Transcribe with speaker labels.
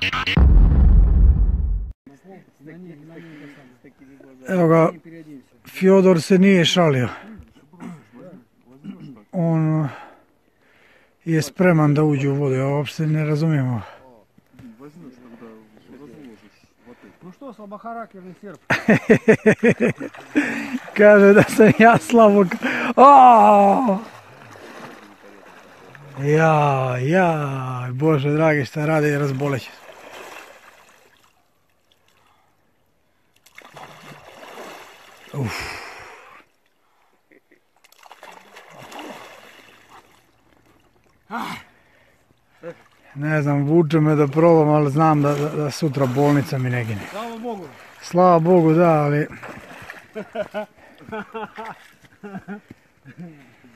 Speaker 1: Evo ga, Fjodor se nije šalio. On je spreman da uđe u vodu, ja uopšte ne razumijemo.
Speaker 2: Ну что, слабохарактерный серб.
Speaker 1: Kaže da sam ja slabo... Ja, Bože dragi, šta radi i razboleće. Ne znam, vuče me da probam, ali znam da sutra bolnica mi ne gine.
Speaker 2: Слава Богу.
Speaker 1: Slava Bogu, da, ali...